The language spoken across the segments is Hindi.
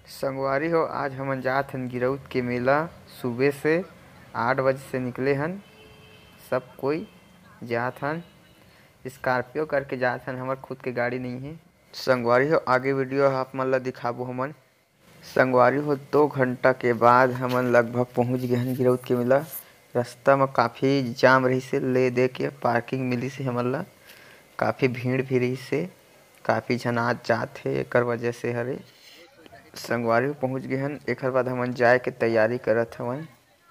संगवारी हो, आज हमन जात हन गिरउत के मेला। सुबह से 8 बजे से निकले हन। सब कोई जात हन, स्कॉर्पियो करके जात हन। हमर खुद के गाड़ी नहीं है। संगवारी हो, आगे वीडियो आप मन ला दिखाबो हमन। संगवारी हो, 2 घंटा के बाद हमन लगभग पहुंच गए हन गिरउत के मेला। रास्ता में काफ़ी जाम रही से, ले दे के पार्किंग मिली से हमन ला। काफ़ी भीड़ भी रही से, काफ़ी झन आज जात हे, एकर वजह से हरे। संगवारी पहुंच गए हन। एकर बाद हमन जाए के तैयारी करत हवन।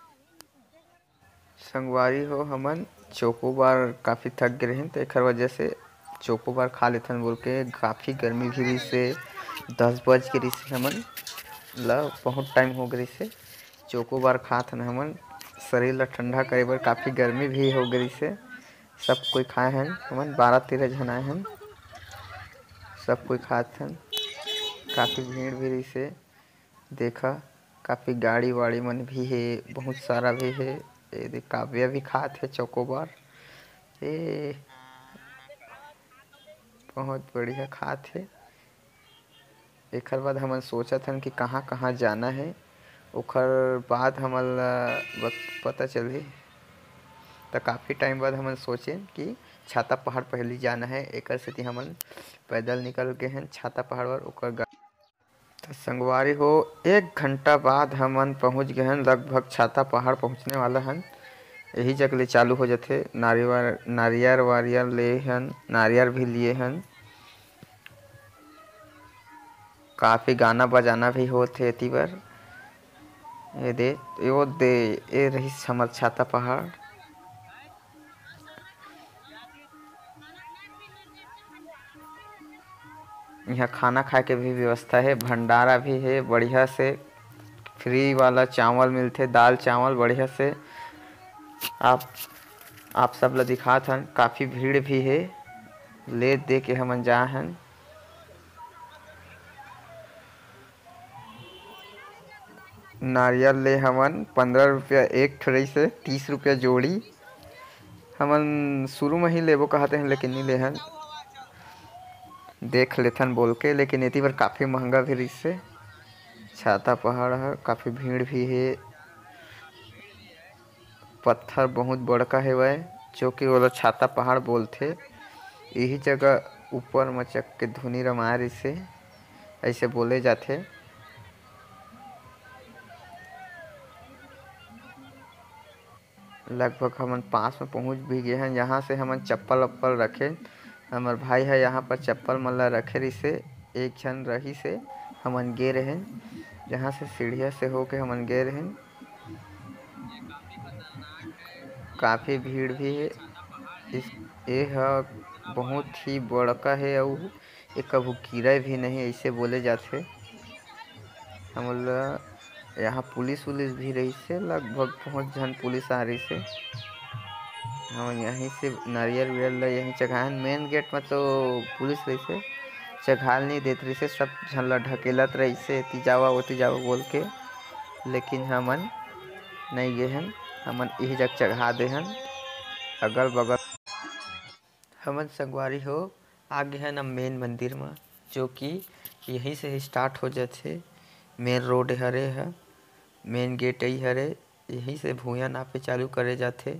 संगवारी हो, हमन चोकोबार काफ़ी थक गए रहें तो एकर वजह से चोकोबार खा लेथन बोल के। काफ़ी गर्मी भी रही से, 10 बज के रही से हमन ला बहुत टाइम हो गई से चोकोबार खात हन हमन। शरीर ला ठंडा करे बर काफ़ी गर्मी भी हो गई से सब कोई खाए हन। हमन 12-13 झन आए हन, सब कोई खात हन। काफ़ी भीड़ भी रही से, देखा काफ़ी गाड़ी वाड़ी मन भी है, बहुत सारा भी है। ये देख काव्या भी खात है चोकोबार। ए बहुत बढ़िया खात है। एकर बाद हमन सोचत हन कि कहाँ कहाँ जाना है। ओकर बाद हमन ला पता चली तो काफ़ी टाइम बाद हमन सोचे कि छाता पहाड़ पहले जाना है। एकर सेती हमन पैदल निकल गए हैं छाता पहाड़ पर। ओकर तो संगवारी हो, 1 घंटा बाद हमन पहुंच गए हन। लगभग छाता पहाड़ पहुंचने वाला हन। यही जगह ले चालू हो जाते। नारियर वारियर ले हन, नारियर भी लिए हन। काफ़ी गाना बजाना भी होते एती बर। ये रही हमर छाता पहाड़। यहाँ खाना खाए के भी व्यवस्था है, भंडारा भी है बढ़िया से। फ्री वाला चावल मिलते, दाल चावल बढ़िया से। आप सब ला दिखात हन। काफ़ी भीड़ भी है, ले दे के हमन जा हन। नारियल ले हमन 15 रुपया एक ठो रही से, 30 रुपया जोड़ी। हमन शुरू में ही लेबो कहते हैं लेकिन नहीं ले हन, देख लेथन बोल के। लेकिन एती बार काफ़ी महंगा भी रही से। छाता पहाड़ है, काफ़ी भीड़ भी है। पत्थर बहुत बड़का है वह, जो कि वो छाता पहाड़ बोलते। यही जगह ऊपर मचक के धुनी रमाए रही से, ऐसे बोले जाते। लगभग हमन पास में पहुंच भी गए हैं। यहाँ से हमन चप्पल वप्पल रखे। हमार भाई है यहाँ पर चप्पल मन ला रखे रही से। एक झन रही से हमन गे रहे, जहाँ से सीढ़िया से होके हमन गे रहे। काफ़ी भीड़ भी है। ये बहुत ही बड़का है और ये कभू गिरे भी नहीं, ऐसे बोले जाते। हमन यहाँ पुलिस उलिस भी रही से, लगभग बहुत झन पुलिस आ रही से। हम यहीं से नारियल वियल ला यहीं चघान। मेन गेट में तो पुलिस रही से, चघाल नहीं देत रही से। सब झन ला ढकेलत रही से, एती जावा ओती जावा बोल के। लेकिन हमन नहीं गए हन, हमन यही जग चढ़ा दे हन अगल बगल। हमन संगवारी हो आगे हन अब मेन मंदिर में, जो कि यहीं से स्टार्ट हो जाते। मेन रोड हरे है, मेन गेट यही हरे। यहीं से भूया नापे चालू करे जाते।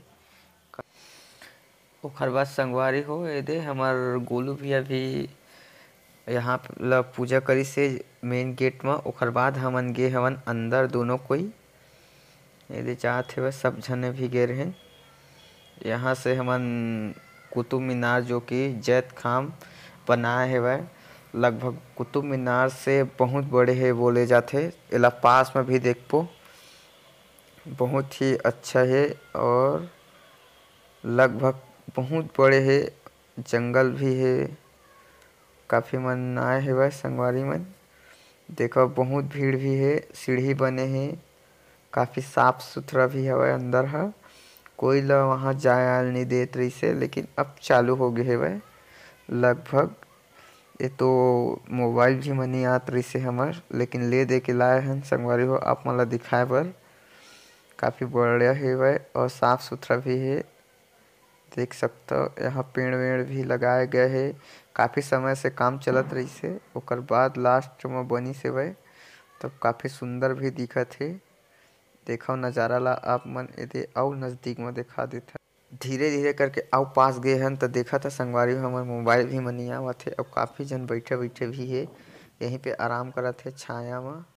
ओकर बाद संगवारी हो, ये दे हमार गोलू भी अभी यहाँ ला पूजा करी से मेन गेट में। ओकर बाद हमन गे हवन अंदर दोनों कोई। ये चाहते हुए सब झने भी गे रहे। यहाँ से हमन कुतुब मीनार, जो कि जैत खाम बनाए है वह, लगभग कुतुब मीनार से बहुत बड़े है बोले जाते। एला पास में भी देख पो, बहुत ही अच्छा है और लगभग बहुत बड़े है। जंगल भी है, काफ़ी मन आए है वह संगवारी में। देखो बहुत भीड़ भी है, सीढ़ी बने हैं, काफ़ी साफ सुथरा भी है अंदर है। कोई ला वहाँ जाए नहीं देत रही से, लेकिन अब चालू हो गए है वह लगभग। ये तो मोबाइल भी मनी आत रही से हमर, लेकिन ले दे के लाए हैं संगवारी हो आप मन ला दिखाए बर। काफ़ी बढ़िया है वह और साफ सुथरा भी है, देख सकते हो। यहाँ पेड़ वेड़ भी लगाए गए है, काफ़ी समय से काम चलत रही से। ओकर बाद लास्ट में बनी से वह तब काफ़ी सुंदर भी दिखत हे। देखो नज़ारा ला आप मन एदे अउ नज़दीक में दिखा देत। धीरे-धीरे करके अउ पास गे हन त देखत ह संगवारी हो हमर मोबाइल भी म नइ आवत हे अउ काफ़ी झन बइठे-बइठे भी हे यहीं पे आराम करत हे छाया म।